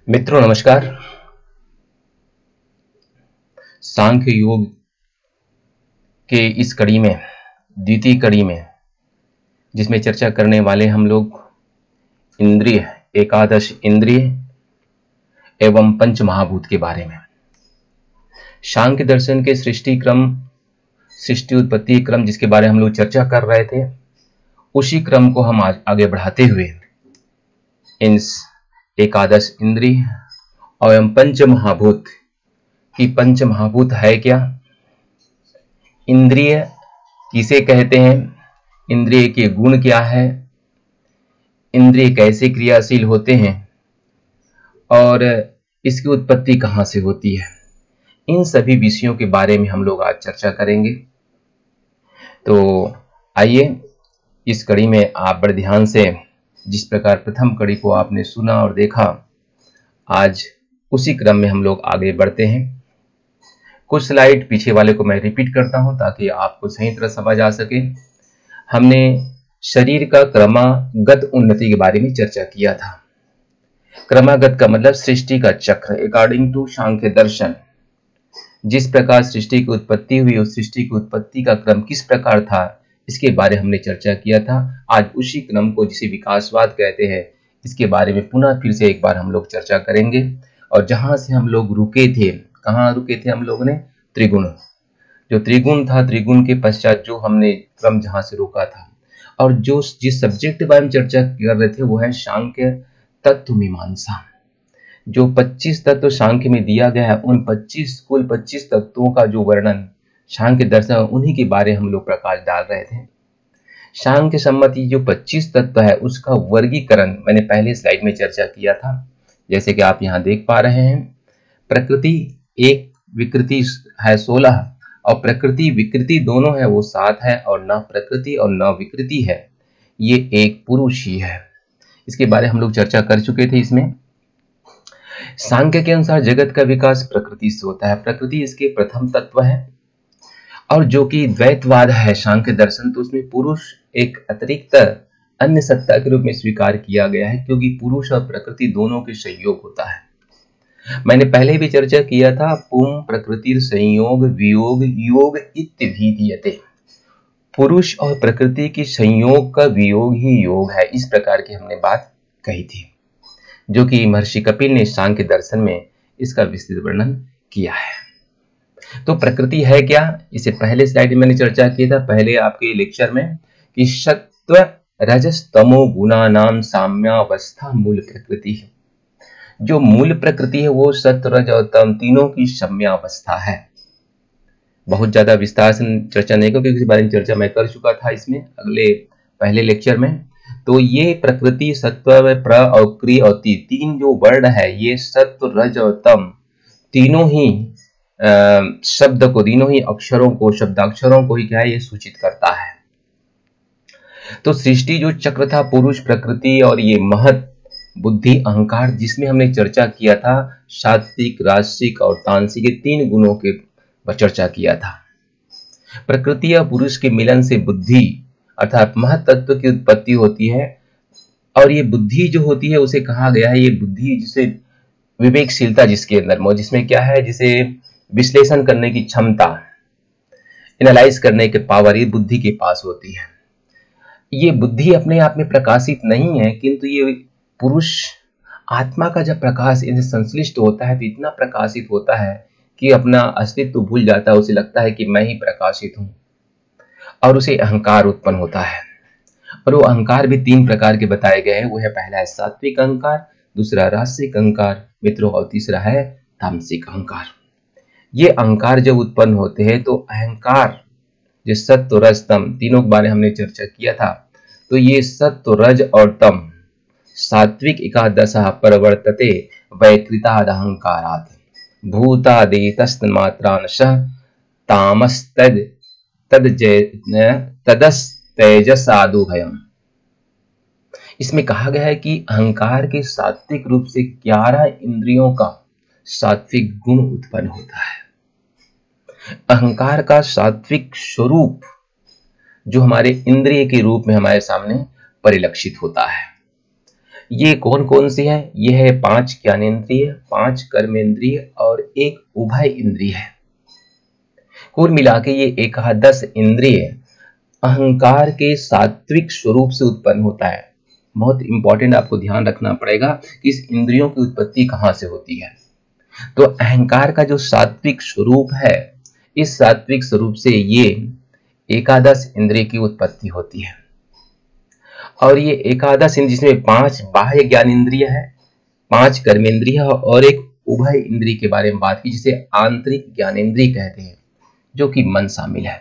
मित्रों नमस्कार। सांख्य योग के इस कड़ी में, द्वितीय कड़ी में, जिसमें चर्चा करने वाले हम लोग इंद्रिय, एकादश इंद्रिय एवं पंच महाभूत के बारे में। सांख्य दर्शन के सृष्टि क्रम, सृष्टि उत्पत्ति क्रम जिसके बारे में हम लोग चर्चा कर रहे थे, उसी क्रम को हम आज आगे बढ़ाते हुए इन एकादश इंद्रिय एवं पंच महाभूत की, पंच महाभूत है क्या, इंद्रिय किसे कहते हैं, इंद्रिय के गुण क्या है, इंद्रिय कैसे क्रियाशील होते हैं और इसकी उत्पत्ति कहां से होती है, इन सभी विषयों के बारे में हम लोग आज चर्चा करेंगे। तो आइए इस कड़ी में आप बड़े ध्यान से, जिस प्रकार प्रथम कड़ी को आपने सुना और देखा, आज उसी क्रम में हम लोग आगे बढ़ते हैं। कुछ स्लाइड पीछे वाले को मैं रिपीट करता हूं ताकि आपको सही तरह समझ आ सके। हमने शरीर का क्रमागत उन्नति के बारे में चर्चा किया था। क्रमागत का मतलब सृष्टि का चक्र, अकॉर्डिंग टू सांख्य दर्शन जिस प्रकार सृष्टि की उत्पत्ति हुई, उस सृष्टि की उत्पत्ति का क्रम किस प्रकार था, इसके बारे में हमने चर्चा किया था। आज उसी क्रम को, जिसे विकासवाद कहते हैं, इसके बारे में पुनः फिर से एक बार हम लोग चर्चा करेंगे। और जहां से हम लोग रुके थे, कहां रुके थे हम लोग ने, त्रिगुण, जो त्रिगुण था, त्रिगुण के पश्चात जो हमने क्रम जहां से रोका था, और जो जिस सब्जेक्ट के बारे में चर्चा कर रहे थे वो है सांख्य तत्व मीमांसा। जो 25 तत्व सांख्य में दिया गया है, उन कुल 25 तत्वों का जो वर्णन सांख्य दर्शन, उन्हीं के बारे हम लोग प्रकाश डाल रहे थे। सांख्य सम्मति जो 25 तत्व है उसका वर्गीकरण मैंने पहले स्लाइड में चर्चा किया था, जैसे कि आप यहाँ देख पा रहे हैं। प्रकृति एक, विकृति है 16, और प्रकृति विकृति दोनों है वो 7 है, और न प्रकृति और न विकृति है, ये एक पुरुष ही है। इसके बारे हम लोग चर्चा कर चुके थे। इसमें सांख्य के अनुसार जगत का विकास प्रकृति से होता है, प्रकृति इसके प्रथम तत्व है। और जो कि द्वैतवाद है सांख्य दर्शन, तो उसमें पुरुष एक अतिरिक्त अन्य सत्ता के रूप में स्वीकार किया गया है, क्योंकि पुरुष और प्रकृति दोनों के संयोग होता है। मैंने पहले भी चर्चा किया था, पुम प्रकृति संयोग वियोग योग इत्यभिधीयते, पुरुष और प्रकृति की संयोग का वियोग ही योग है, इस प्रकार की हमने बात कही थी, जो कि महर्षि कपिल ने सांख्य दर्शन में इसका विस्तृत वर्णन किया है। तो प्रकृति है क्या, इसे पहले स्लाइड में मैंने चर्चा किया था, पहले आपके लेक्चर में, कि सत्व रजस तमो गुणा नाम साम्यावस्था मूल प्रकृति है। जो मूल प्रकृति है वो सत्व रज और तम तीनों की साम्यावस्था है। बहुत ज्यादा विस्तार से चर्चा नहीं करूं, क्योंकि इस बारे में चर्चा मैं कर चुका था इसमें पहले लेक्चर में। तो ये प्रकृति, सत्व, प्र और क्रि और तीन जो वर्ड है, ये सत्व रज और तम तीनों ही शब्द को, तीनों ही अक्षरों को, शब्दाक्षरों को ही क्या है, ये सूचित करता है। तो सृष्टि जो चक्र था, पुरुष, प्रकृति और ये महत, बुद्धि, अहंकार, जिसमें हमने चर्चा किया था सात्विक, राजसिक और तामसिक, के 3 गुणों के पर चर्चा किया था। प्रकृति और पुरुष के मिलन से बुद्धि अर्थात महत तत्व की उत्पत्ति होती है। और ये बुद्धि जो होती है उसे कहा गया है, ये बुद्धि जिसे विवेकशीलता जिसके अंदर, जिसमें क्या है, जिसे विश्लेषण करने की क्षमता, एनालाइज करने के पावर, ये बुद्धि के पास होती है। ये बुद्धि अपने आप में प्रकाशित नहीं है, किंतु ये पुरुष आत्मा का जब प्रकाश इनसे संश्लिष्ट होता है तो इतना प्रकाशित होता है कि अपना अस्तित्व भूल जाता है, उसे लगता है कि मैं ही प्रकाशित हूं, और उसे अहंकार उत्पन्न होता है। और वो अहंकार भी 3 प्रकार के बताए गए हैं। वो है, पहला है सात्विक अहंकार, दूसरा राजसिक अहंकार मित्रों, और तीसरा है तामसिक अहंकार। ये अहंकार जब उत्पन्न होते हैं तो अहंकार, जो सत्व रज तम तीनों के बारे में हमने चर्चा किया था, तो ये सत्व रज और तम सात्विक एकादशः प्रवर्तते वैकृताद अहंकारात् भूतादेतस्तन्मात्रांशः तामस्तद तदस्तेजसादुभयम्। इसमें कहा गया है कि अहंकार के सात्विक रूप से 11 इंद्रियों का सात्विक गुण उत्पन्न होता है। अहंकार का सात्विक स्वरूप जो हमारे इंद्रिय के रूप में हमारे सामने परिलक्षित होता है। ये कौन कौन सी है? ये है 5 ज्ञानेंद्रिय, 5 कर्मेंद्रिय और 1 उभय इंद्रिय है। कुल मिला के ये एकादश इंद्रिय अहंकार के सात्विक स्वरूप से उत्पन्न होता है। बहुत इंपॉर्टेंट, आपको ध्यान रखना पड़ेगा कि इस इंद्रियों की उत्पत्ति कहां से होती है। तो अहंकार का जो सात्विक स्वरूप है, इस सात्विक स्वरूप से ये एकादश इंद्रिय की उत्पत्ति होती है। और ये एकादश इंद्रिय जिसमें 5 बाह्य ज्ञान इंद्रिय है, 5 कर्मेंद्रिय और 1 उभय इंद्रिय के बारे में बात की, जिसे आंतरिक ज्ञानेंद्रिय कहते हैं, जो कि मन शामिल है।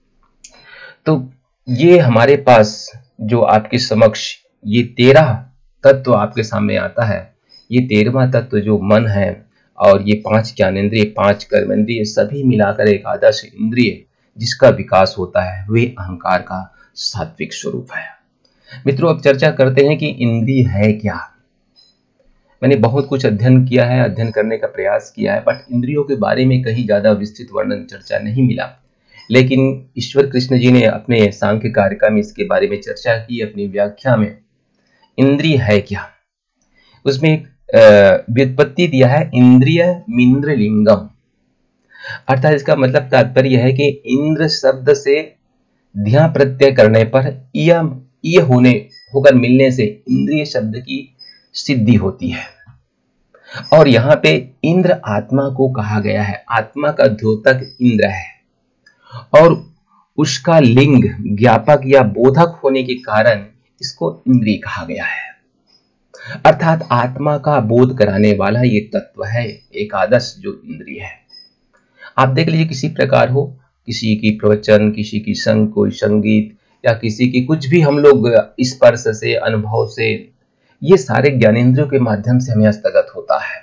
तो ये हमारे पास जो आपके समक्ष ये 13 तत्व आपके सामने आता है, ये 13वां तत्व जो मन है और ये 5 ज्ञानेंद्रिय, 5 कर्मेंद्रिय सभी मिलाकर एकादश इंद्रिय जिसका विकास होता है, वे अहंकार का सात्विक स्वरूप है। मित्रों, अब चर्चा करते हैं कि इंद्रिय है क्या। मैंने बहुत कुछ अध्ययन किया है, अध्ययन करने का प्रयास किया है, बट इंद्रियों के बारे में कहीं ज्यादा विस्तृत वर्णन चर्चा नहीं मिला। लेकिन ईश्वर कृष्ण जी ने अपने सांख्य कारिका में इसके बारे में चर्चा की, अपनी व्याख्या में। इंद्रिय है क्या, उसमें एक व्युत्पत्ति दिया है, इंद्रिय मिंद्र लिंगम। अर्थात इसका मतलब तात्पर्य है कि इंद्र शब्द से ध्या प्रत्यय करने पर ये होकर मिलने से इंद्रिय शब्द की सिद्धि होती है। और यहाँ पे इंद्र आत्मा को कहा गया है, आत्मा का द्योतक इंद्र है और उसका लिंग ज्ञापक या बोधक होने के कारण इसको इंद्रिय कहा गया है। अर्थात आत्मा का बोध कराने वाला ये तत्व है एकादश जो इंद्रिय है। आप देख लीजिए, किसी प्रकार हो, किसी की प्रवचन, किसी की संग, कोई संगीत या किसी की कुछ भी, हम लोग स्पर्श से, अनुभव से, ये सारे ज्ञानेंद्रियों के माध्यम से हमें हस्तगत होता है।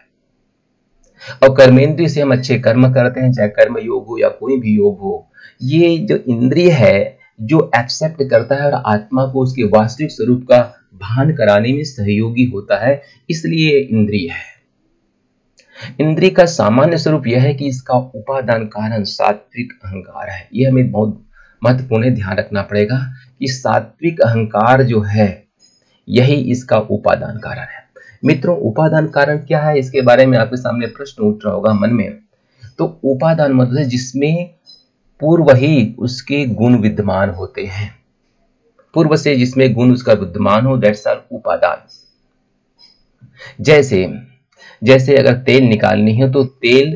और कर्मेंद्रिय से हम अच्छे कर्म करते हैं, चाहे कर्म योग हो या कोई भी योग हो। ये जो इंद्रिय है जो एक्सेप्ट करता है और आत्मा को उसके वास्तविक स्वरूप का भान कराने में सहयोगी होता है, इसलिए इंद्रिय है। इंद्रिय का सामान्य स्वरूप यह है कि इसका उपादान कारण सात्विक अहंकार है। यह हमें बहुत महत्वपूर्ण ध्यान रखना पड़ेगा कि सात्विक अहंकार जो है यही इसका उपादान कारण है। मित्रों, उपादान कारण क्या है, इसके बारे में आपके सामने प्रश्न उठ रहा होगा मन में। तो उपादान मतलब है जिसमें पूर्व ही उसके गुण विद्यमान होते हैं, पूर्व से जिसमें गुण उसका विद्यमान हो, दैट्स आर उपादान। जैसे अगर तेल निकालनी है तो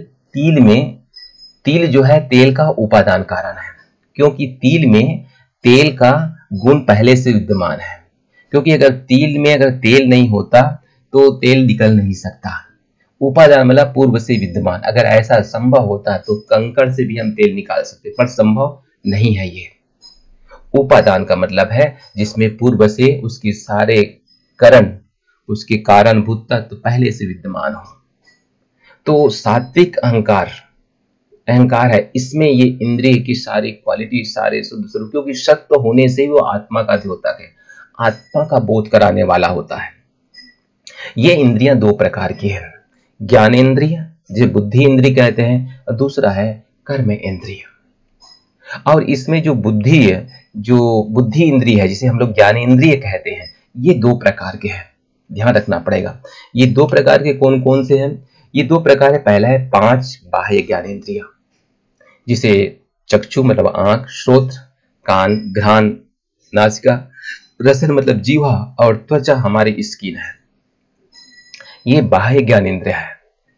तिल जो है तेल का उपादान कारण है, क्योंकि तिल में तेल का गुण पहले से विद्यमान है। क्योंकि अगर तिल में अगर तेल नहीं होता तो तेल निकल नहीं सकता। उपादान मतलब पूर्व से विद्यमान। अगर ऐसा संभव होता तो कंकड़ से भी हम तेल निकाल सकते, पर संभव नहीं है। ये उपादान का मतलब है जिसमें पूर्व से उसके सारे करण, उसके कारणभूत तत्व पहले से विद्यमान हो। तो सात्विक अहंकार है, इसमें ये इंद्रिय की सारी क्वालिटी, सारे शुद्ध स्वरूप, क्योंकि सत्व होने से वो आत्मा का द्योतक है, आत्मा का बोध कराने वाला होता है। ये इंद्रियां 2 प्रकार की है, ज्ञानेंद्रिय जिसे बुद्धि इंद्रिय कहते हैं, और दूसरा है कर्म इंद्रिय। और इसमें जो बुद्धि इंद्रिय है, जिसे हम लोग ज्ञानेंद्रिय कहते हैं, ये 2 प्रकार के हैं, ध्यान रखना पड़ेगा। ये 2 प्रकार के कौन कौन से हैं? ये 2 प्रकार है। पहला है 5 बाह्य ज्ञानेंद्रिय, जिसे चक्षु मतलब आंख, श्रोत्र कान, घ्राण नासिका, रसन मतलब जीवा और त्वचा हमारी स्किन है। ये बाह्य ज्ञानेंद्रिय है,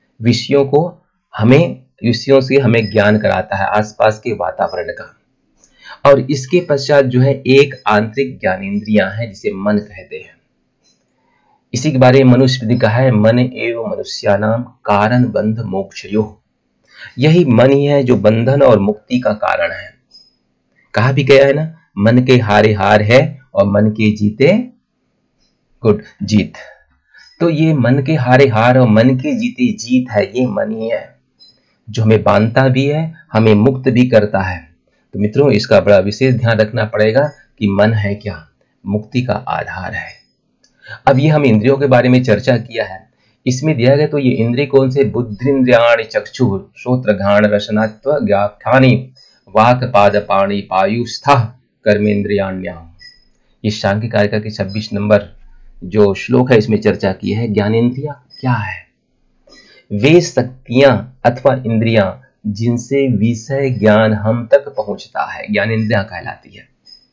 विषयों से हमें ज्ञान कराता है, आसपास के वातावरण का। और इसके पश्चात जो है एक आंतरिक ज्ञानेंद्रियां है, जिसे मन कहते हैं। इसी के बारे में मनुष्य ने कहा है, मन एवं मनुष्यानाम कारण बंध मोक्षयोः। यही मन ही है जो बंधन और मुक्ति का कारण है। कहा भी गया है ना, मन के हारे हार है और मन के जीते जीत। तो ये मन के हारे हार और मन के जीते जीत है, ये मन ही है जो हमें बांधता भी है, हमें मुक्त भी करता है। तो मित्रों, इसका बड़ा विशेष ध्यान रखना पड़ेगा कि मन है क्या, मुक्ति का आधार है। अब ये हम इंद्रियों के बारे में चर्चा किया है, इसमें दिया गया तो ये इंद्रिय कौन से? बुद्धिन्द्रियाणि चक्षुः श्रोत्र घ्राण रसनात्व ज्ञाठानि वाक् पाद पाणि पायुस्थः कर्मेन्द्रियाण्याम। ये सांख्य कारिका के 26 नंबर जो श्लोक है इसमें चर्चा की है। ज्ञानेंद्रियां क्या है? वे शक्तियां अथवा इंद्रियां जिनसे विषय ज्ञान हम तक पहुंचता है, ज्ञानेंद्रियां कहलाती है।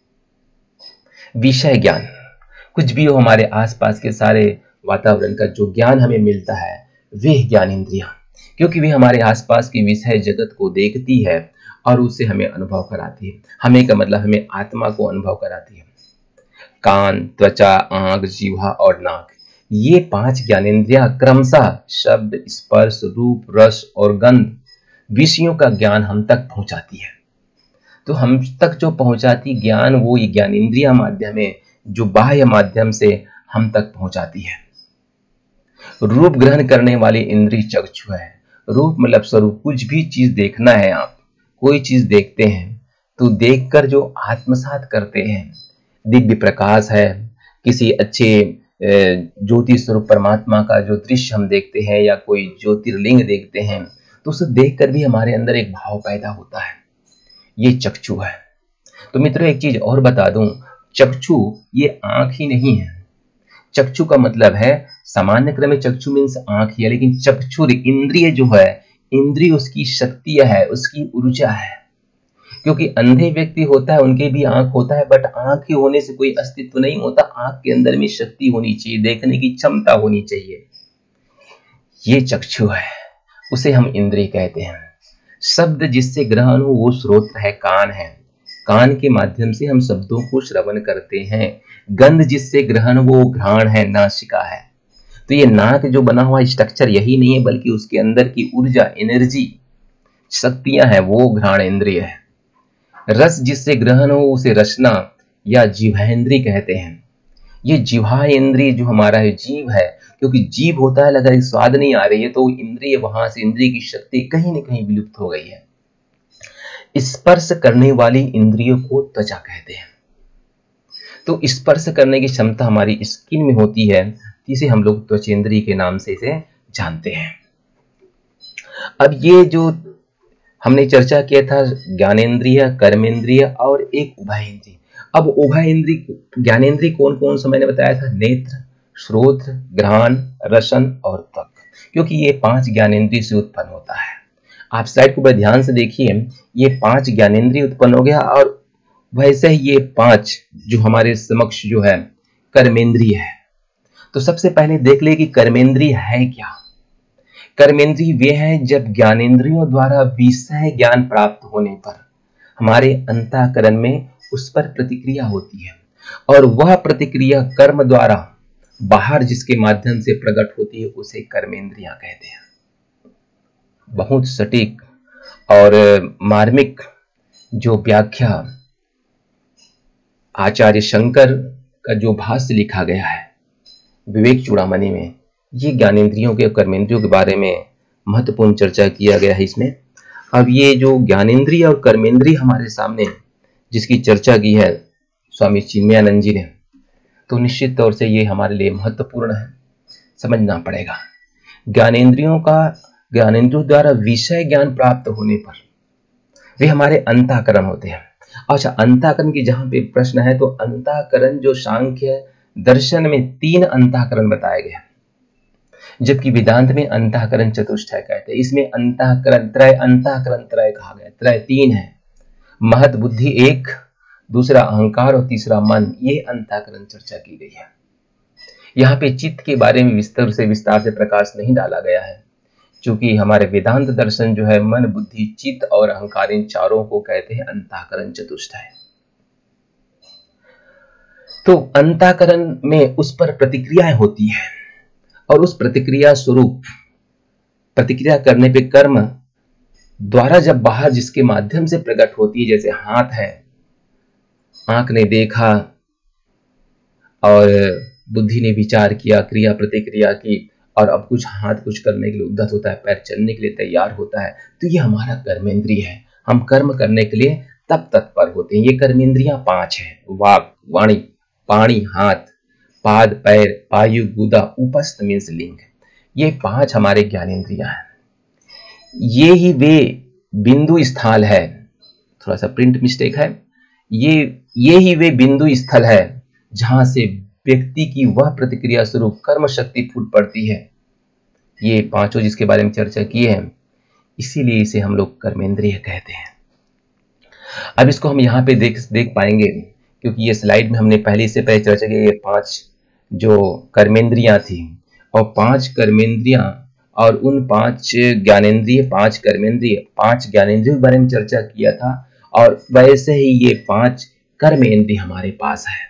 विषय ज्ञान कुछ भी हो, हमारे आसपास के सारे वातावरण का जो ज्ञान हमें मिलता है वे ज्ञानेंद्रियां, क्योंकि वे हमारे आसपास की विषय जगत को देखती है और उससे हमें अनुभव कराती है। हमें का मतलब हमें आत्मा को अनुभव कराती है। कान, त्वचा, आंख, जीवा और नाक, ये 5 ज्ञानेंद्रियां क्रमशः शब्द, स्पर्श, रूप, रस और गंध विषयों का ज्ञान हम तक पहुंचाती है। तो हम तक जो पहुंचाती ज्ञान वो ये ज्ञानेंद्रिय माध्यम है जो बाह्य माध्यम से हम तक पहुंचाती है। रूप ग्रहण करने वाली इंद्रिय चक्षु है। रूप मतलब स्वरूप, कुछ भी चीज देखना है, आप कोई चीज देखते हैं तो देखकर जो आत्मसात करते हैं, दिव्य प्रकाश है, किसी अच्छे ज्योति स्वरूप परमात्मा का जो दृश्य हम देखते हैं या कोई ज्योतिर्लिंग देखते हैं तो उसे देखकर भी हमारे अंदर एक भाव पैदा होता है, ये चक्षु है। तो मित्रों एक चीज और बता दूं, चक्षु ये आंख ही नहीं है। चक्षु का मतलब है सामान्य क्रम में चक्षु मीन्स आंख ही है, लेकिन चक्षुर इंद्रिय जो है, इंद्रिय उसकी शक्ति है, उसकी ऊर्जा है। क्योंकि अंधे व्यक्ति होता है उनके भी आंख होता है, बट आंख ही होने से कोई अस्तित्व नहीं होता। आंख के अंदर में शक्ति होनी चाहिए, देखने की क्षमता होनी चाहिए। ये चक्षु है, उसे हम इंद्रिय कहते हैं। शब्द जिससे ग्रहण हो वो श्रोत्र है, कान है, कान के माध्यम से हम शब्दों को श्रवण करते हैं। गंध जिससे ग्रहण वो घ्राण है, नासिका है। तो ये नाक जो बना हुआ स्ट्रक्चर यही नहीं है, बल्कि उसके अंदर की ऊर्जा, एनर्जी, शक्तियां है, वो घ्राण इंद्रिय है। रस जिससे ग्रहण हो उसे रसना या जिह्वेंद्रिय कहते हैं। ये जिह्वा इंद्रिय जो हमारा है जीव है, क्योंकि जीव होता है, अगर स्वाद नहीं आ रही है तो इंद्रिय वहां से, इंद्रिय की शक्ति कहीं न कहीं विलुप्त हो गई है। स्पर्श करने वाली इंद्रियों को त्वचा कहते हैं। तो स्पर्श करने की क्षमता हमारी स्किन में होती है, जिसे हम लोग त्वचेंद्रिय के नाम से इसे जानते हैं। अब ये जो हमने चर्चा किया था ज्ञानेंद्रिय, कर्मेंद्रिय और एक उभयेंद्रिय। अब उभयेंद्रिय ज्ञानेंद्रिय कौन कौन सा मैंने बताया था? नेत्र, श्रोत्र, घ्राण, रसन और त्वक, क्योंकि ये 5 ज्ञानेंद्रिय से उत्पन्न होता है। आप स्लाइड को बड़े ध्यान से देखिए, ये 5 ज्ञानेंद्रिय उत्पन्न हो गया और वैसे ही ये 5 जो हमारे समक्ष जो है कर्मेंद्रिय है। तो सबसे पहले देख ले कि कर्मेंद्रिय है क्या। कर्मेंद्रिय वे हैं जब ज्ञानेंद्रियों द्वारा विषय ज्ञान प्राप्त होने पर हमारे अंतःकरण में उस पर प्रतिक्रिया होती है, और वह प्रतिक्रिया कर्म द्वारा बाहर जिसके माध्यम से प्रकट होती है उसे कर्मेंद्रियां कहते हैं। बहुत सटीक और मार्मिक जो व्याख्या आचार्य शंकर का जो भाष्य लिखा गया है विवेक चूड़ामणि में, ये ज्ञानेंद्रियों के कर्मेंद्रियों के बारे में महत्वपूर्ण चर्चा किया गया है इसमें। अब ये जो ज्ञानेंद्रिय और कर्मेंद्रिय हमारे सामने जिसकी चर्चा की है स्वामी चिन्मयानंद जी ने, तो निश्चित तौर से ये हमारे लिए महत्वपूर्ण है, समझना पड़ेगा। ज्ञानेंद्रियों द्वारा विषय ज्ञान प्राप्त होने पर वे हमारे अंतःकरण होते हैं। अच्छा, अंतःकरण की जहां पे प्रश्न है तो अंतःकरण जो सांख्य दर्शन में 3 अंतःकरण बताए गए, जबकि वेदांत में अंतःकरण चतुष्टय कहते हैं। इसमें अंतःकरण त्रय कहा गया। त्रय 3 है, महत बुद्धि 1, दूसरा अहंकार और तीसरा मन। ये अंतःकरण चर्चा की गई है। यहाँ पे चित्त के बारे में विस्तार से प्रकाश नहीं डाला गया है, क्योंकि हमारे वेदांत दर्शन जो है मन, बुद्धि, चित्त और अहंकार, इन चारों को कहते हैं अंतःकरण चतुष्टय। तो अंतःकरण में उस पर प्रतिक्रियाएं होती है, और उस प्रतिक्रिया स्वरूप प्रतिक्रिया करने पे कर्म द्वारा जब बाहर जिसके माध्यम से प्रकट होती है, जैसे हाथ है, आंख ने देखा और बुद्धि ने विचार किया, क्रिया प्रतिक्रिया की, और अब हाथ कुछ करने के लिए उद्यत होता है, पैर चलने के लिए तैयार होता है, तो ये हमारा कर्मेंद्रिय है। हम कर्म करने के लिए तब तत्पर होते हैं। ये कर्मेंद्रियां 5 हैं, वाक, वाणी, पाणी, हाथ, पाद, पैर, पायु, गुदा, उपस्थ मीन्स लिंग। ये 5 हमारे ज्ञानेंद्रियां हैं। ये ही वे बिंदु स्थल है, थोड़ा सा प्रिंट मिस्टेक है, ये ही वे बिंदु स्थल है जहां से व्यक्ति की वह प्रतिक्रिया स्वरूप कर्म शक्ति फूट पड़ती है। ये पांचों जिसके बारे में चर्चा की है, इसीलिए इसे हम लोग कर्मेंद्रिय कहते हैं। अब इसको हम यहाँ पे देख पाएंगे, क्योंकि ये स्लाइड में हमने इससे पहले चर्चा की, ये 5 जो कर्मेंद्रियां थी और 5 कर्मेंद्रियां और उन 5 ज्ञानेंद्रिय, 5 कर्मेंद्रिय, 5 ज्ञानेंद्रियों के बारे में चर्चा किया था, और वैसे ही ये 5 कर्मेंद्रिय हमारे पास है।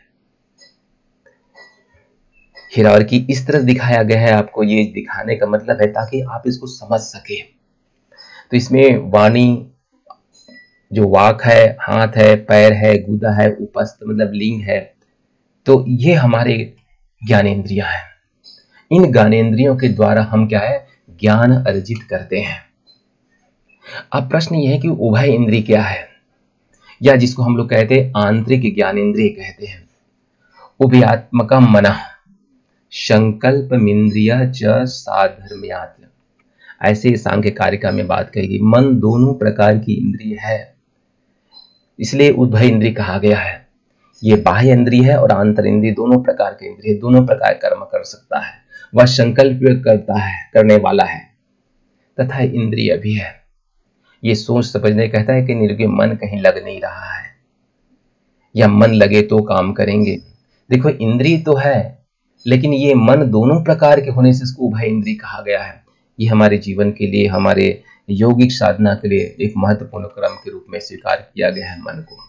हिरार्की इस तरह दिखाया गया है, आपको ये दिखाने का मतलब है ताकि आप इसको समझ सके। तो इसमें वाणी, जो वाक है, हाथ है, पैर है, गुदा है, उपस्थ मतलब लिंग है, तो ये हमारे ज्ञानेंद्रियां हैं। इन ज्ञानेंद्रियों के द्वारा हम क्या है, ज्ञान अर्जित करते हैं। अब प्रश्न यह है कि उभय इंद्रिय क्या है, या जिसको हम लोग कहते हैं आंतरिक ज्ञानेंद्रिय कहते हैं। उभयात्मकम मनः संकल्पमिंद्रिय च साधर्म्यात्, ऐसे सांख्य कारिका में बात कहेगी। मन दोनों प्रकार की इंद्रिय है, इसलिए उभय इंद्रिय कहा गया है। ये बाह्य इंद्रिय है और आंतर इंद्रिय, दोनों प्रकार के इंद्रिय, दोनों प्रकार कर्म कर सकता है। वह संकल्प करता है, करने वाला है, तथा इंद्रिय भी है। ये सोच समझने कहता है कि निर्गुण मन कहीं लग नहीं रहा है, या मन लगे तो काम करेंगे। देखो इंद्रिय तो है, लेकिन ये मन दोनों प्रकार के होने से इसको उभय इंद्रिय कहा गया है। ये हमारे जीवन के लिए, हमारे यौगिक साधना के लिए एक महत्वपूर्ण क्रम के रूप में स्वीकार किया गया है मन को।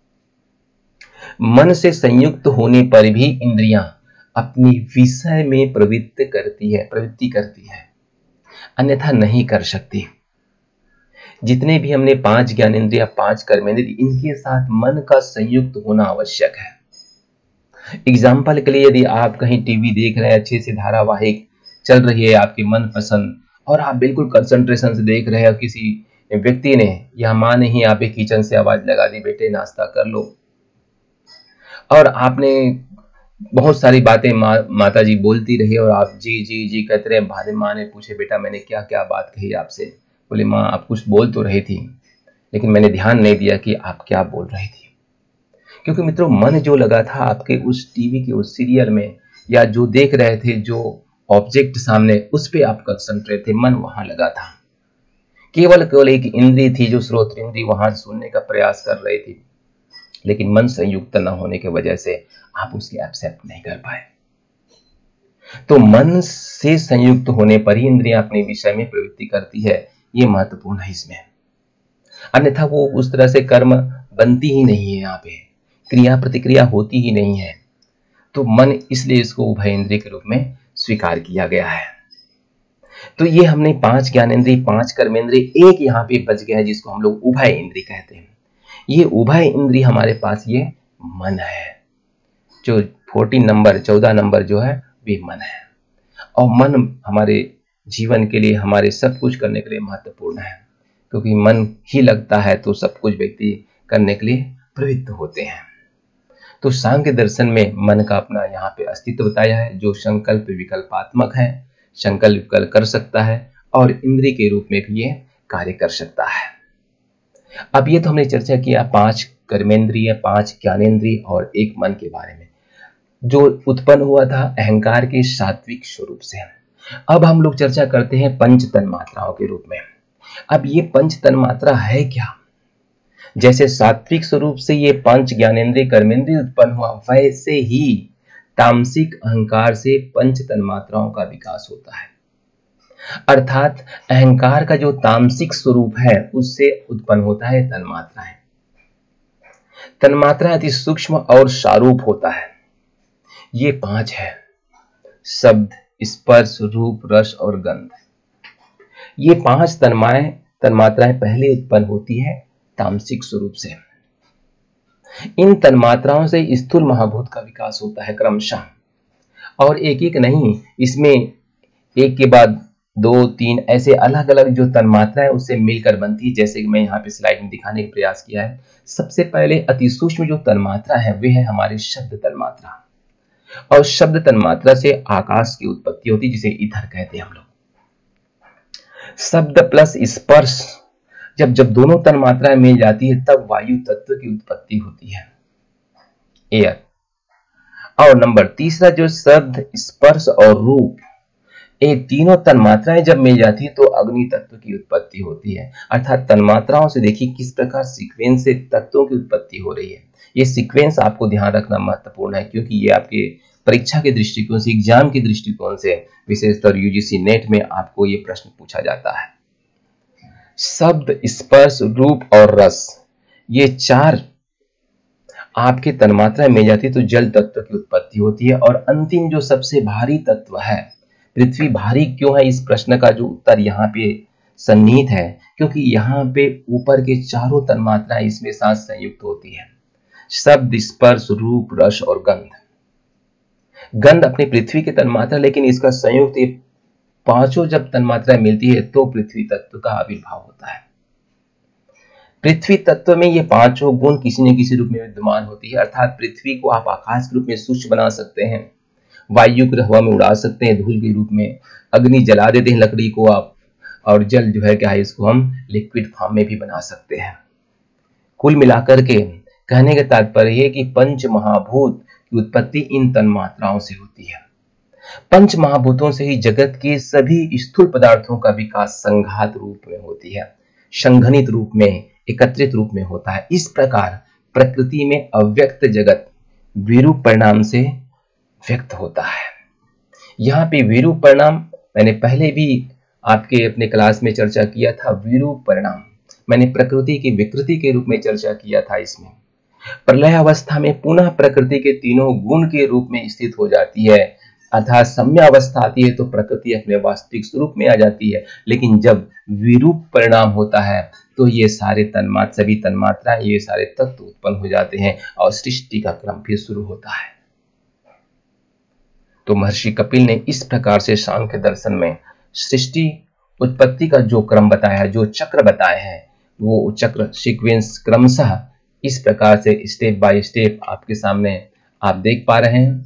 मन से संयुक्त होने पर भी इंद्रियां अपनी विषय में प्रवृत्ति करती है, अन्यथा नहीं कर सकती। जितने भी हमने 5 ज्ञानेंद्रिय, 5 कर्मेंद्रिय, इनके साथ मन का संयुक्त होना आवश्यक है। एग्जाम्पल के लिए, यदि आप कहीं टीवी देख रहे हैं, अच्छे से धारावाहिक चल रही है आपकी मनपसंद, और आप बिल्कुल कंसंट्रेशन से देख रहे हैं, और किसी व्यक्ति ने या माँ ने ही आप किचन से आवाज लगा दी, बेटे नाश्ता कर लो, और आपने बहुत सारी बातें माता जी बोलती रही और आप जी जी जी कहते रहे। बाद में माँ ने पूछे, बेटा मैंने क्या क्या बात कही आपसे? बोले, माँ आप कुछ बोल तो रही थी, लेकिन मैंने ध्यान नहीं दिया कि आप क्या बोल रही थी। क्योंकि मित्रों, मन जो लगा था आपके उस टीवी के उस सीरियल में, या जो देख रहे थे, जो ऑब्जेक्ट सामने, उस पे आप कंसंट्रेट थे, मन वहां लगा था। केवल एक इंद्रिय थी जो श्रोत्र इंद्रिय, वहां सुनने का प्रयास कर रही थी, लेकिन मन संयुक्त न होने की वजह से आप उसके एक्सेप्ट नहीं कर पाए। तो मन से संयुक्त होने पर ही इंद्रियां अपने विषय में प्रवृत्ति करती है, ये महत्वपूर्ण है इसमें। अन्यथा वो उस तरह से कर्म बनती ही नहीं है, यहाँ पे क्रिया प्रतिक्रिया होती ही नहीं है। तो मन, इसलिए इसको उभय इंद्रिय के रूप में स्वीकार किया गया है। तो ये हमने 5 ज्ञानेंद्रिय, 5 कर्मेंद्रिय, एक यहाँ पे बच गया है जिसको हम लोग उभय इंद्रिय कहते हैं। ये उभय इंद्रिय हमारे पास ये मन है, जो 14 नंबर जो है वे मन है। और मन हमारे जीवन के लिए, हमारे सब कुछ करने के लिए महत्वपूर्ण है, क्योंकि मन ही लगता है तो सब कुछ व्यक्ति करने के लिए प्रवृत्त होते हैं। तो सांख्य दर्शन में मन का अपना यहाँ पे अस्तित्व बताया है, जो संकल्प विकल्पात्मक है, संकल्प विकल्प कर सकता है और इंद्रिय के रूप में भी ये कार्य कर सकता है। अब ये तो हमने चर्चा किया 5 कर्मेंद्रिय, 5 ज्ञानेंद्रिय और एक मन के बारे में, जो उत्पन्न हुआ था अहंकार के सात्विक स्वरूप से। अब हम लोग चर्चा करते हैं पंच तन्मात्राओं के रूप में। अब ये पंच तन्मात्रा है क्या? जैसे सात्विक स्वरूप से ये 5 ज्ञानेंद्रिय कर्मेंद्रिय उत्पन्न हुआ, वैसे ही तामसिक अहंकार से पंच तन्मात्राओं का विकास होता है। अर्थात अहंकार का जो तामसिक स्वरूप है, उससे उत्पन्न होता है तन्मात्राएं। तन्मात्रा अति सूक्ष्म और सारूप होता है। ये 5 है: शब्द, स्पर्श, रूप, रस और गंध। ये 5 तन्मात्राएं पहले उत्पन्न होती है तामसिक स्वरूप से। इन तन्मात्राओं से स्थूल महाभूत का विकास होता है क्रमशः, और एक एक नहीं, इसमें एक के बाद 2, 3 ऐसे अलग अलग जो तन्मात्राएं उससे मिलकर बनती है। जैसे कि मैं यहाँ पे स्लाइड में दिखाने का प्रयास किया है। सबसे पहले अति सूक्ष्म जो तन्मात्रा है वे है हमारी शब्द तन्मात्रा, और शब्द तन्मात्रा से आकाश की उत्पत्ति होती है, जिसे ईथर कहते हैं हम लोग। शब्द प्लस स्पर्श, जब दोनों तन्मात्राएं मिल जाती है तब वायु तत्व की उत्पत्ति होती है, एयर। और नंबर तीसरा जो शब्द, स्पर्श और रूप, ये तीनों तन्मात्राएं जब मिल जाती है तो अग्नि तत्व की उत्पत्ति होती है। अर्थात तन्मात्राओं से देखिए किस प्रकार सीक्वेंस से तत्वों की उत्पत्ति हो रही है। ये सीक्वेंस आपको ध्यान रखना महत्वपूर्ण है, क्योंकि ये आपके परीक्षा के दृष्टिकोण से, एग्जाम के दृष्टिकोण से, विशेषकर यूजीसी नेट में आपको ये प्रश्न पूछा जाता है। शब्द, स्पर्श, रूप और रस, ये चार आपके तन्मात्राएं मिल जाती है तो जल तत्व की उत्पत्ति होती है। और अंतिम जो सबसे भारी तत्व है, पृथ्वी भारी क्यों है, इस प्रश्न का जो उत्तर यहाँ पे सन्निहित है, क्योंकि यहाँ पे ऊपर के चारों तन्मात्राएं इसमें साथ संयुक्त होती है। शब्द, स्पर्श, रूप, रस और गंध। गंध अपनी पृथ्वी के तन्मात्रा, लेकिन इसका संयुक्त ये पांचों जब तन्मात्राएं मिलती है तो पृथ्वी तत्व का आविर्भाव होता है। पृथ्वी तत्व में ये पांचों गुण किसी न किसी रूप में विद्यमान होती है। अर्थात पृथ्वी को आप आकाश के रूप में सूक्ष्म बना सकते हैं, वायु को हवा में उड़ा सकते हैं धूल के रूप में, अग्नि जला देते हैं लकड़ी को आप, और जल जो है क्या है, इसको हम लिक्विड फॉर्म में भी बना सकते हैं। कुल मिलाकर के कहने का तात्पर्य है कि पंच महाभूत की उत्पत्ति इन तन्मात्राओं से होती है। पंच महाभूतों से ही जगत के सभी स्थूल पदार्थों का विकास संघात रूप में होती है, संघनित रूप में, एकत्रित रूप में होता है। इस प्रकार प्रकृति में अव्यक्त जगत विरूप परिणाम से व्यक्त होता है। यहाँ पे विरूप परिणाम मैंने पहले भी आपके अपने क्लास में चर्चा किया था। विरूप परिणाम मैंने प्रकृति की विकृति के रूप में चर्चा किया था। इसमें प्रलय अवस्था में पुनः प्रकृति के तीनों गुण के रूप में स्थित हो जाती है, अर्थात सम्य अवस्था आती है तो प्रकृति अपने वास्तविक स्वरूप में आ जाती है। लेकिन जब विरूप परिणाम होता है तो ये सारे सभी तन्मात्राएं, ये सारे तत्व उत्पन्न हो जाते हैं और सृष्टि का क्रम फिर शुरू होता है। तो महर्षि कपिल ने इस प्रकार से सांख्य दर्शन में सृष्टि उत्पत्ति का जो क्रम बताया है, जो चक्र बताए हैं, वो चक्र सीक्वेंस क्रमशः इस प्रकार से स्टेप बाय स्टेप आपके सामने आप देख पा रहे हैं।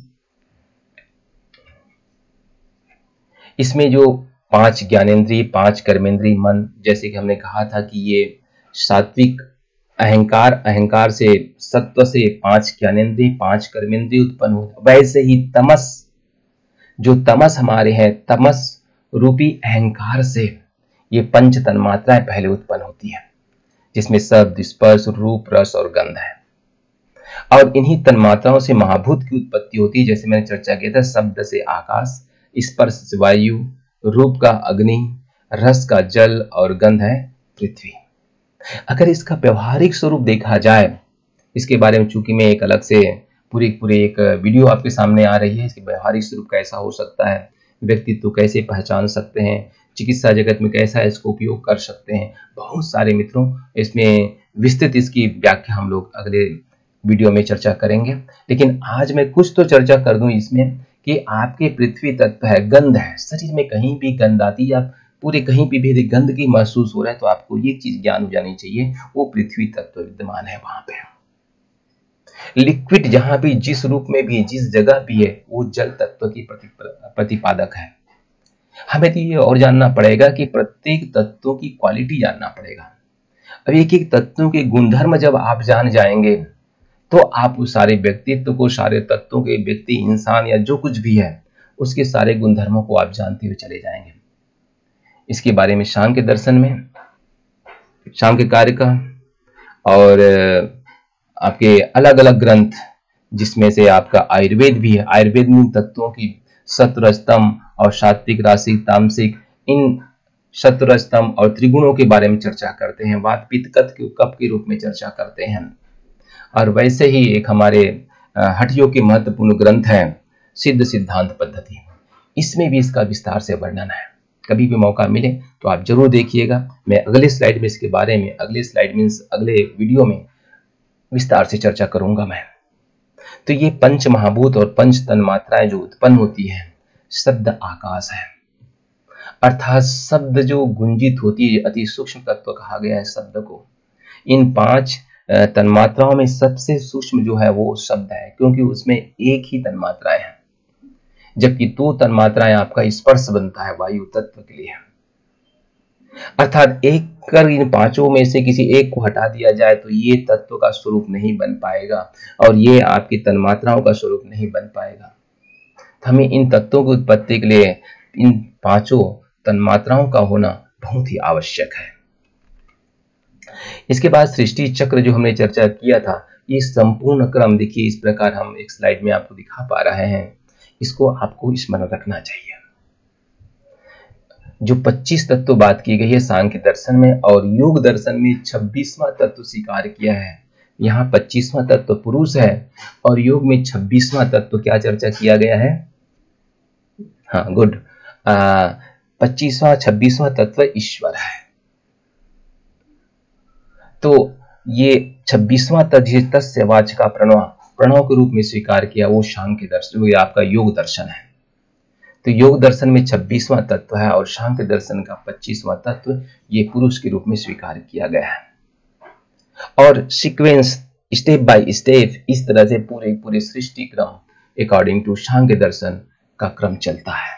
इसमें जो 5 ज्ञानेंद्रिय, 5 कर्मेंद्रिय, मन, जैसे कि हमने कहा था कि ये सात्विक अहंकार, अहंकार से सत्व से 5 ज्ञानेंद्रिय, 5 कर्मेंद्रिय उत्पन्न होता। वैसे ही तमस, जो तमस हमारे हैं, तमस रूपी अहंकार से ये पंच तन्मात्राएं पहले उत्पन्न होती है, जिसमें शब्द, स्पर्श, रूप, रस और गंध है। और इन्हीं तन्मात्राओं से महाभूत की उत्पत्ति होती है। जैसे मैंने चर्चा किया था, शब्द से आकाश, स्पर्श से वायु, रूप का अग्नि, रस का जल और गंध है पृथ्वी। अगर इसका व्यवहारिक स्वरूप देखा जाए, इसके बारे में चूंकि मैं एक अलग से पूरी एक वीडियो आपके सामने आ रही है, इसके व्यवहारिक स्वरूप कैसा हो सकता है, व्यक्तित्व कैसे पहचान सकते हैं, चिकित्सा जगत में कैसा इसको उपयोग कर सकते हैं, बहुत सारे मित्रों इसमें विस्तृत इसकी व्याख्या हम लोग अगले वीडियो में चर्चा करेंगे। लेकिन आज मैं कुछ तो चर्चा कर दूं इसमें कि आपके पृथ्वी तत्व है, गंध है, शरीर में कहीं भी गंध आती है, आप पूरे कहीं भी गंध की महसूस हो रहा है तो आपको ये चीज ज्ञान हो जानी चाहिए, वो पृथ्वी तत्व विद्यमान है वहां पे। लिक्विड जहां भी, जिस रूप में भी, जिस जगह भी है, वो जल तत्व की प्रतिपादक है। हमें तो ये और जानना पड़ेगा कि प्रत्येक तत्वों की क्वालिटी जानना पड़ेगा। अब एक तत्वों के गुणधर्म जब आप जान जाएंगे तो आप उस सारे व्यक्तित्व को, सारे तत्वों के व्यक्ति, इंसान या जो कुछ भी है, उसके सारे गुणधर्मों को आप जानते हुए चले जाएंगे। इसके बारे में सांख्य दर्शन में, सांख्य कार्य का और आपके अलग अलग ग्रंथ, जिसमें से आपका आयुर्वेद भी है। आयुर्वेद में तत्वों की सत्वरजतम और सात्विक, रासिक, तामसिक, इन सत्वरजतम और त्रिगुणों के बारे में चर्चा करते हैं। वात, पित्त, कफ के रूप में चर्चा करते हैं। और वैसे ही एक हमारे हठयोग के महत्वपूर्ण ग्रंथ है सिद्ध सिद्धांत पद्धति, इसमें भी इसका विस्तार से वर्णन है। कभी भी मौका मिले तो आप जरूर देखिएगा। मैं अगले स्लाइड में इसके बारे में, अगले वीडियो में विस्तार से चर्चा करूंगा मैं। तो ये पंच महाभूत और पंच तन्मात्राएं जो उत्पन्न होती है, शब्द आकाश है, अर्थात शब्द जो गुंजित होती है, अति सूक्ष्म तत्व कहा गया है शब्द को। इन 5 तन्मात्राओं में सबसे सूक्ष्म जो है वो शब्द है, क्योंकि उसमें एक ही तन्मात्राएं हैं, जबकि 2 तन्मात्राएं आपका स्पर्श बनता है वायु तत्व के लिए। अर्थात एक कर इन पांचों में से किसी एक को हटा दिया जाए तो ये तत्व का स्वरूप नहीं बन पाएगा और ये आपकी तन्मात्राओं का स्वरूप नहीं बन पाएगा। तो हमें इन तत्वों की उत्पत्ति के लिए इन पांचों तन्मात्राओं का होना बहुत ही आवश्यक है। इसके बाद सृष्टि चक्र जो हमने चर्चा किया था, ये संपूर्ण क्रम देखिए इस प्रकार हम एक स्लाइड में आपको दिखा पा रहे हैं। इसको आपको स्मरण रखना चाहिए। जो 25 तत्व बात की गई है सांख्य दर्शन में और योग दर्शन में 26वां तत्व स्वीकार किया है। यहाँ 25वां तत्व पुरुष है और योग में 26वां तत्व क्या चर्चा किया गया है? हाँ, गुड। 25वां 26वां तत्व ईश्वर है। तो ये 26वां तत्व तस्य वाचका प्रणव के रूप में स्वीकार किया, वो सांख्य दर्शन, वो आपका योग दर्शन है। तो योग दर्शन में 26वां तत्व है और सांख्य दर्शन का 25वां तत्व ये पुरुष के रूप में स्वीकार किया गया है। और सीक्वेंस स्टेप बाय स्टेप इस तरह से पूरे सृष्टि क्रम अकॉर्डिंग टू सांख्य दर्शन का क्रम चलता है।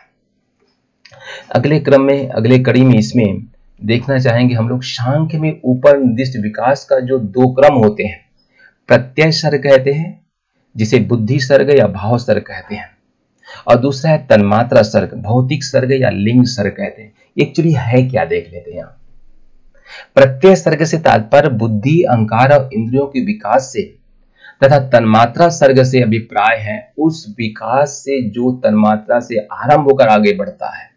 अगले क्रम में, अगले कड़ी में इसमें देखना चाहेंगे हम लोग सांख्य में ऊपर निर्दिष्ट विकास का जो दो क्रम होते हैं, प्रत्यय सर्ग कहते हैं जिसे बुद्धि सर्ग या भाव सर्ग कहते हैं, और दूसरा है तन्मात्रा सर्ग, भौतिक सर्ग या लिंग सर्ग कहते हैं। एक्चुअली है क्या देख लेते हैं। यहाँ प्रत्यय सर्ग से तात्पर्य बुद्धि, अहंकार और इंद्रियों के विकास से तथा तन्मात्रा सर्ग से अभिप्राय है उस विकास से जो तन्मात्रा से आरंभ होकर आगे बढ़ता है।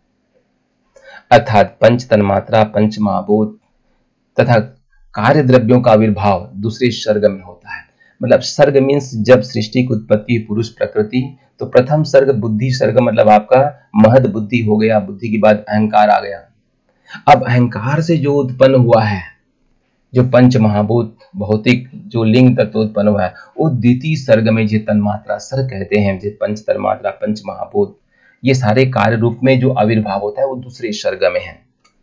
अर्थात पंच तन्मात्रा, पंच महाभूत तथा कार्य द्रव्यों का आविर्भाव दूसरे सर्ग में होता है। मतलब सर्ग मीन्स जब सृष्टि की उत्पत्ति पुरुष प्रकृति, तो प्रथम सर्ग बुद्धि सर्ग मतलब आपका महद बुद्धि हो गया, बुद्धि के बाद अहंकार आ गया। अब अहंकार से जो उत्पन्न हुआ है, जो पंच महाभूत भौतिक जो लिंग तत्व उत्पन्न हुआ है, वो द्वितीय सर्ग में जो तन्मात्रा सर्ग कहते हैं, जो पंच तन्मात्रा पंच महाभूत ये सारे कार्य रूप में जो आविर्भाव होता है वो दूसरे सर्ग में है।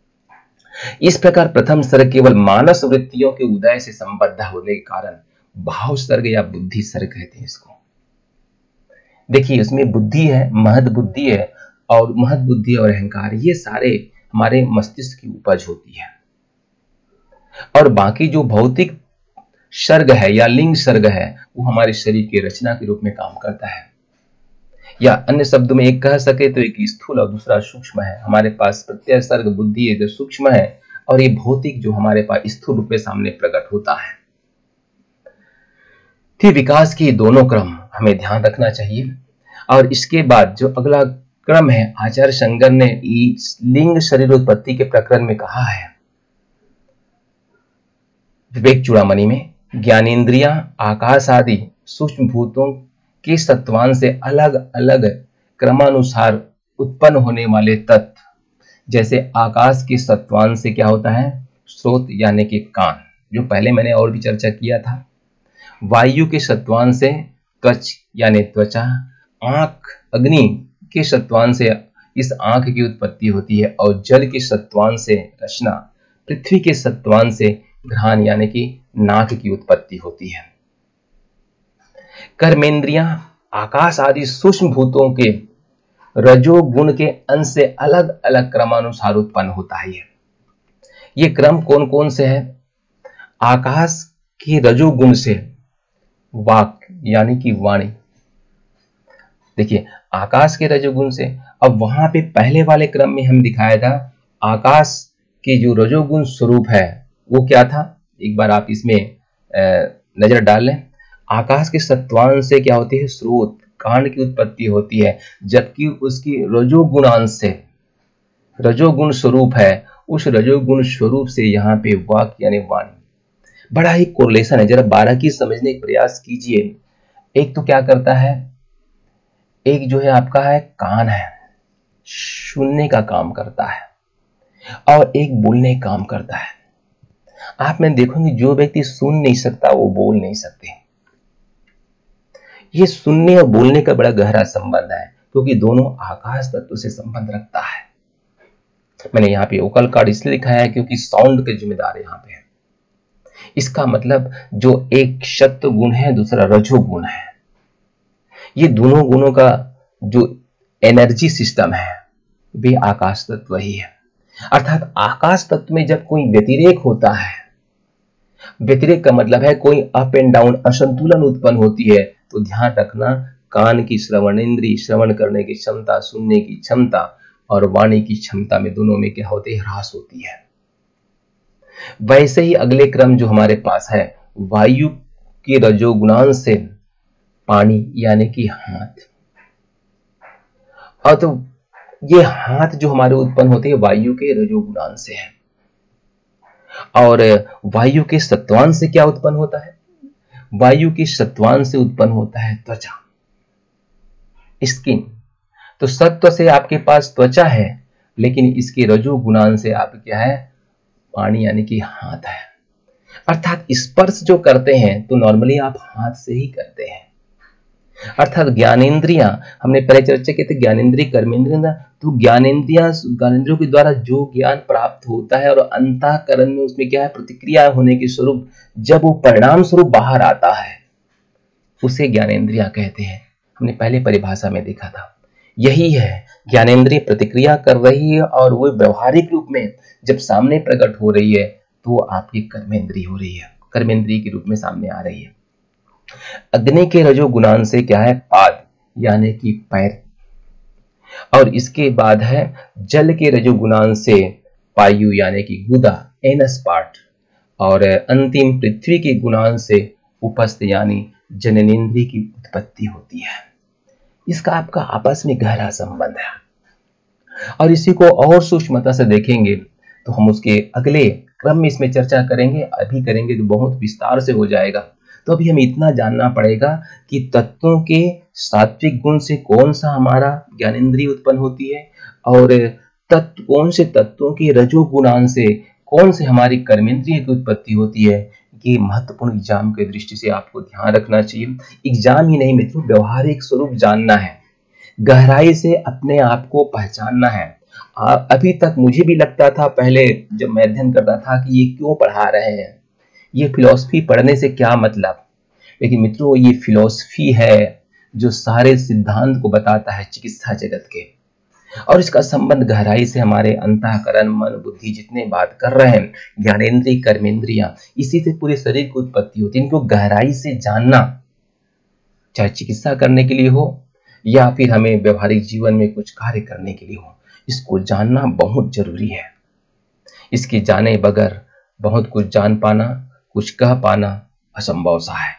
इस प्रकार प्रथम सर्ग केवल मानस वृत्तियों के उदय से संबद्ध होने के कारण भाव सर्ग या बुद्धि सर्ग कहते हैं इसको। देखिए इसमें बुद्धि है, महद बुद्धि है, और महद बुद्धि और अहंकार ये सारे हमारे मस्तिष्क की उपज होती है। और बाकी जो भौतिक सर्ग है या लिंग सर्ग है वो हमारे शरीर की रचना के रूप में काम करता है, या अन्य शब्दों में एक कह सके तो एक स्थूल और दूसरा सूक्ष्म है। हमारे पास प्रत्यय सर्ग बुद्धि है जो सूक्ष्म है, और ये भौतिक जो हमारे पास स्थूल रूप में सामने प्रकट होता है। फिर विकास की दोनों क्रम हमें ध्यान रखना चाहिए। और इसके बाद जो अगला क्रम है, आचार्य शंकर ने लिंग शरीर उत्पत्ति के प्रकरण में कहा है विवेक चूड़ामणि में, ज्ञानेन्द्रियां आकाश आदि सूक्ष्म भूतों के सत्वान से अलग अलग क्रमानुसार उत्पन्न होने वाले तत्व, जैसे आकाश के सत्वान से क्या होता है, स्रोत यानी कि कान, जो पहले मैंने और भी चर्चा किया था। वायु के सत्वान से त्वच यानी त्वचा, आंख अग्नि के सत्वान से इस आंख की उत्पत्ति होती है, और जल के सत्वान से रचना, पृथ्वी के सत्वान से घ्राण यानी कि नाक की उत्पत्ति होती है। कर्मेंद्रियां आकाश आदि सूक्ष्म भूतों के रजोगुण के अंश से अलग अलग क्रमानुसार उत्पन्न होता है। ये क्रम कौन कौन से है? आकाश के रजोगुण से वाक यानी कि वाणी, देखिए आकाश के रजोगुण से। अब वहां पे पहले वाले क्रम में हम दिखाया था आकाश के जो रजोगुण स्वरूप है वो क्या था, एक बार आप इसमें नजर डाल लें। आकाश के सत्वान से क्या होती है, स्रोत कांड की उत्पत्ति होती है, जबकि उसकी रजोगुणांश से रजोगुण स्वरूप है, उस रजोगुण स्वरूप से यहाँ पे वाक यानी वाणी। बड़ा ही कोरिलेशन है, जरा बारीकी समझने का प्रयास कीजिए। एक तो क्या करता है, एक जो है आपका है कान है, सुनने का काम करता है, और एक बोलने का काम करता है। आप में देखोगे जो व्यक्ति सुन नहीं सकता वो बोल नहीं सकते। ये सुनने और बोलने का बड़ा गहरा संबंध है, क्योंकि दोनों आकाश तत्व से संबंध रखता है। मैंने यहाँ पे ओकल कार्ड इसलिए लिखा है क्योंकि साउंड के जिम्मेदार यहाँ पे है। इसका मतलब जो एक सत्व गुण है, दूसरा रजो गुण है, ये दोनों गुणों का जो एनर्जी सिस्टम है वे आकाश तत्व ही है। अर्थात आकाश तत्व में जब कोई व्यतिरेक होता है, व्यतिरेक का मतलब है कोई अप एंड डाउन असंतुलन उत्पन्न होती है, तो ध्यान रखना कान की श्रवण इंद्री, श्रवण करने की क्षमता, सुनने की क्षमता और वाणी की क्षमता में दोनों में क्या होती है, ह्रास होती है। वैसे ही अगले क्रम जो हमारे पास है, वायु के रजोगुणांश से पानी यानी कि हाथ। और तो ये हाथ जो हमारे उत्पन्न होते हैं वायु के रजोगुणांश से है। और वायु के सत्वांश से क्या उत्पन्न होता है? वायु के सत्वांश से उत्पन्न होता है त्वचा, स्किन। तो सत्व से आपके पास त्वचा है, लेकिन इसके रजोगुणांश से आप क्या है, पानी यानी कि हाथ है। अर्थात स्पर्श जो करते हैं तो नॉर्मली आप हाथ से ही करते हैं। अर्थात ज्ञानेंद्रियां, हमने पहले चर्चा की थी ज्ञानेंद्रिय कर्मेंद्रिय, तो ज्ञानेंद्रियों के द्वारा जो ज्ञान प्राप्त होता है और अंतःकरण में उसमें क्या है, प्रतिक्रिया होने के स्वरूप जब वो परिणाम स्वरूप बाहर आता है, उसे ज्ञानेंद्रियां कहते हैं। हमने पहले परिभाषा में देखा था, यही है ज्ञानेंद्रिय प्रतिक्रिया कर रही है और वो व्यवहारिक रूप में जब सामने प्रकट हो रही है तो वो आपकी कर्मेंद्रिय हो रही है, कर्मेंद्रिय के रूप में सामने आ रही है। अग्नि के रजोगुणांश से क्या है, पाद यानी कि पैर। और इसके बाद है जल के रजोगुणांश से पायु यानी कि गुदा, एनस पार्ट। और अंतिम पृथ्वी के गुणांश से उपस्थ यानी जननेंद्रिय की उत्पत्ति होती है। इसका आपका आपस में गहरा संबंध है और इसी को और सूक्ष्मता से देखेंगे तो हम उसके अगले क्रम में इसमें चर्चा करेंगे। अभी करेंगे तो बहुत विस्तार से हो जाएगा। तो अभी हमें इतना जानना पड़ेगा कि तत्वों के सात्विक गुण से कौन सा हमारा ज्ञानेंद्रिय उत्पन्न होती है और कौन से तत्वों के रजोगुणांश से कौन से हमारी कर्मेंद्रिय की उत्पत्ति होती है। ये महत्वपूर्ण एग्जाम के दृष्टि से आपको ध्यान रखना चाहिए। एग्जाम ही नहीं मित्रों, व्यवहारिक स्वरूप जानना है, गहराई से अपने आप को पहचानना है। अभी तक मुझे भी लगता था पहले जब मैं अध्ययन करता था कि ये क्यों पढ़ा रहे हैं, ये फिलॉसफी पढ़ने से क्या मतलब। लेकिन मित्रों ये फिलॉसफी है जो सारे सिद्धांत को बताता है चिकित्सा जगत के, और इसका संबंध गहराई से हमारे अंतःकरण, मन, बुद्धि जितने बात कर रहे हैं, ज्ञानेंद्रिय, कर्मेंद्रियां, इसी से पूरे शरीर की उत्पत्ति होती है। इनको गहराई से जानना, चाहे चिकित्सा करने के लिए हो या फिर हमें व्यवहारिक जीवन में कुछ कार्य करने के लिए हो, इसको जानना बहुत जरूरी है। इसके जाने बगैर बहुत कुछ जान पाना, कुछ कह पाना असंभव सा है।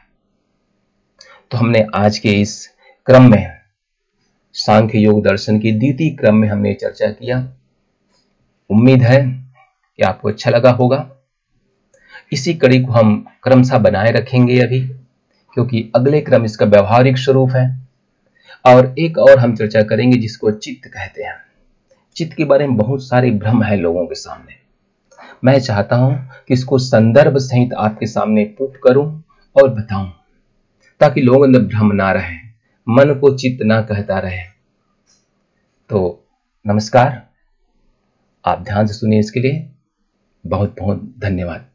तो हमने आज के इस क्रम में सांख्य योग दर्शन की द्वितीय क्रम में हमने चर्चा किया। उम्मीद है कि आपको अच्छा लगा होगा। इसी कड़ी को हम क्रमशः बनाए रखेंगे अभी, क्योंकि अगले क्रम इसका व्यवहारिक स्वरूप है। और एक और हम चर्चा करेंगे जिसको चित्त कहते हैं। चित्त के बारे में बहुत सारे भ्रम है लोगों के सामने। मैं चाहता हूं कि इसको संदर्भ सहित आपके सामने पुट करूं और बताऊं, ताकि लोगों अंदर भ्रम ना रहे, मन को चित्त ना कहता रहे। तो नमस्कार, आप ध्यान से सुनिए। इसके लिए बहुत बहुत धन्यवाद।